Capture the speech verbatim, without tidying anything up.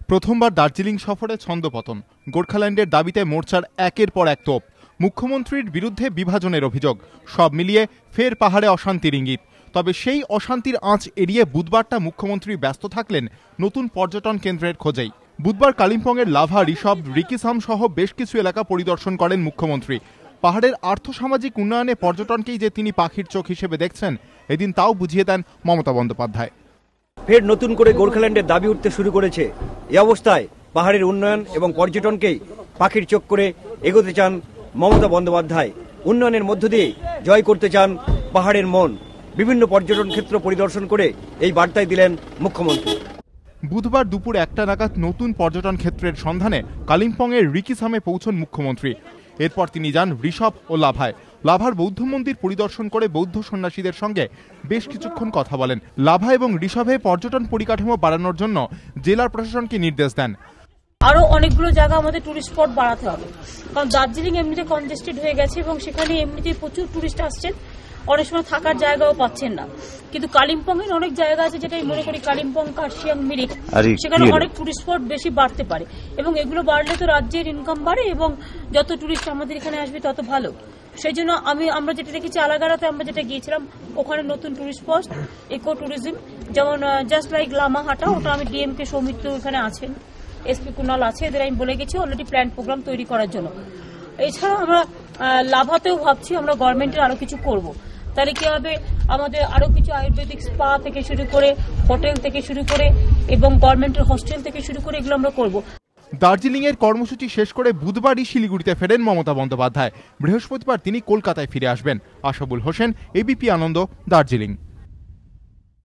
প্রথমবার দার্জিলিং সফরে ছন্দপতন, গোর্খাল্যান্ডের দাবিতে মোর্চার একের পর এক তোপ, মুখ্যমন্ত্রীর বিরুদ্ধে বিভাজনের অভিযোগ, সব মিলিয়ে ফের পাহাড়ে অশান্তির ইঙ্গিত। তবে সেই অশান্তির আঁচ এড়িয়ে বুধবারটা মুখ্যমন্ত্রী ব্যস্ত থাকলেন নতুন পর্যটন কেন্দ্রের খোঁজেই। বুধবার কালিম্পংয়ের লাভা, ঋষভ, রিকিসাম সহ বেশ কিছু এলাকা পরিদর্শন করেন মুখ্যমন্ত্রী। পাহাড়ের আর্থসামাজিক উন্নয়নে পর্যটনকেই যে তিনি পাখির চোখ হিসেবে দেখছেন, এদিন তাও বুঝিয়ে দেন মমতা বন্দ্যোপাধ্যায়। ফের নতুন করে গোর্খাল্যান্ডের দাবি উঠতে শুরু করেছে। এই অবস্থায় পাহাড়ের উন্নয়ন এবং পর্যটনকেই পাখির চোখ করে এগোতে চান মমতা বন্দ্যোপাধ্যায়। উন্নয়নের মধ্য দিয়ে জয় করতে চান পাহাড়ের মন। বিভিন্ন পর্যটন ক্ষেত্র পরিদর্শন করে এই বার্তাই দিলেন মুখ্যমন্ত্রী। বুধবার দুপুর একটা নাগাদ নতুন পর্যটন ক্ষেত্রের সন্ধানে কালিম্পংয়ের রিকিসামে পৌঁছন মুখ্যমন্ত্রী। এরপর তিনি যান ঋষভ ও লাভায়। লাভার বৌদ্ধ মন্দির পরিদর্শন করে বৌদ্ধ সন্ন্যাসীদের সঙ্গে বেশ কিছুক্ষণ কথা বলেন। লাভা এবং ঋষভে পর্যটন পরিকাঠামো বাড়ানোর জন্য জেলার প্রশাসনকে নির্দেশ দেন। আরো অনেকগুলো জায়গা আমাদের টুরিস্ট স্পট বাড়াতে হবে, কারণ দার্জিলিং এমনিতে কনজেস্টেড হয়ে গেছে এবং সেখানে এমনিতে প্রচুর টুরিস্ট আসছেন, অনেক সময় থাকার জায়গাও পাচ্ছেন না। কিন্তু কালিম্পং এর অনেক জায়গা আছে, যেটা মনে করি কালিম্পং, কার্শিয়াং, মিরিক, সেখানে অনেক টুরিস্ট স্পট বেশি বাড়তে পারে এবং এগুলো বাড়লে তো রাজ্যের ইনকাম বাড়ে এবং যত টুরিস্ট আমাদের এখানে আসবে তত ভালো। সেই জন্য আমি আমরা যেটা দেখেছি আলাগারাতে আমরা যেটা গিয়েছিলাম, ওখানে নতুন টুরিস্ট স্পট, ইকো ট্যুরিজম, যেমন জাস্ট লাইক লামাহাটা, ওটা আমি ডিএমকে সৌমিত্র এখানে আছেন, এসপি কুনাল আছে, এদের আমি বলে গেছি অলরেডি প্ল্যান প্রোগ্রাম তৈরি করার জন্য। এছাড়াও আমরা লাভাতেও ভাবছি আমরা গভর্নমেন্টের আরো কিছু করব। তাহলে কি হবে, আমাদের আরো কিছু আয়ুর্বেদিক স্পা থেকে শুরু করে, হোটেল থেকে শুরু করে এবং গভর্নমেন্টের হোস্টেল থেকে শুরু করে এগুলো আমরা করব। দার্জিলিং এর কর্মসূচি শেষ করে বুধবারই শিলিগুড়িতে ফেরেন মমতা বন্দ্যোপাধ্যায়। বৃহস্পতিবার তিনি কলকাতায় ফিরে আসবেন। আশাবুল হোসেন, এবিপি আনন্দ, দার্জিলিং।